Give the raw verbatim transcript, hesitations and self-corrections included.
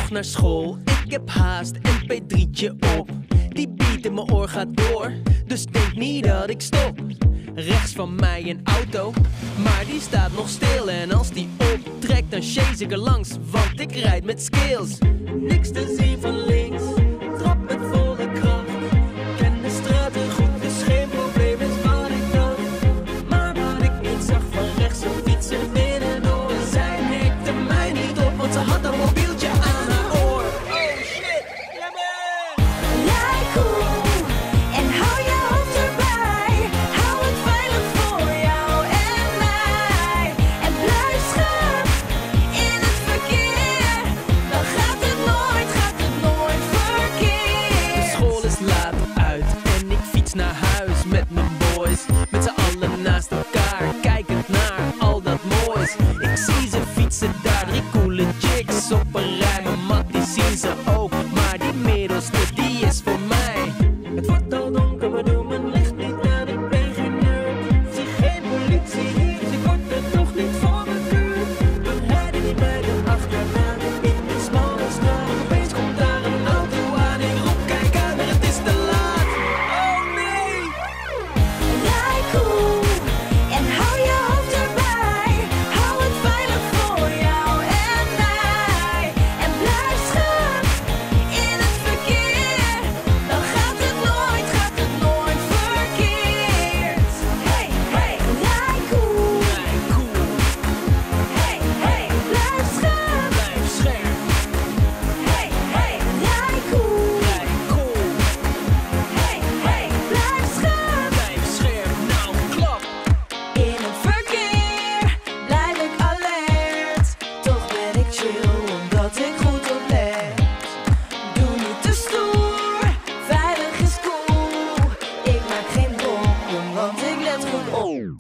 dag naar school, ik heb haast, M P drie'tje op. Die beat in mijn oor gaat door, dus denk niet dat ik stop. Rechts van mij een auto, maar die staat nog stil. En als die optrekt, dan chase ik er langs, want ik rijd met skills. Niks te zien van links, trap met volle kracht. Ken de straten goed, dus geen probleem is wat ik dacht. Maar wat ik niet zag van rechts, een fietser binnendoor. Zij mikte mij niet op, want ze had een mobieltje aan haar oor. Oh shit, ja man! Rij cool en hou je hoofd erbij. Hou het veilig voor jou en mij. En blijf scherp in het verkeer. Dan gaat het nooit, gaat het nooit verkeerd. De school is laat uit en ik fiets naar huis met mijn boys. Met z'n allen naast elkaar, kijkend naar al dat moois. Ik zie ze fietsen daar, drie coole chicks op een rij. Mijn mat die zien ze ook, maar die middelste die is voor mij. Het wordt al donker, maar doe mijn licht niet aan, ik ben geen nerd. Zie geen politie hier, dus ik word er toch niet voor mijn buurt. We rijden niet bij de achterna, in de smalle straat. Opeens komt daar een auto aan, ik roep kijk uit, maar het is te laat. Oh nee! Rij cool en hou je hoofd erbij. Hou het veilig voor jou en mij. En blijf scherp in het verkeer. Dan gaat het nooit, gaat het nooit verkeerd. Hey, hey, rij cool. Rij cool, Hey, hey, blijf scherp. blijf scherp. Hey, hey, rij cool. Rij cool, Hey, hey, blijf scherp. blijf scherp. Nou, klap. In het verkeer blijf ik alert. Toch ben ik chill omdat ik goed oplet. Doe niet te stoer, veilig is cool. Ik maak geen brokken, want ik let goed op.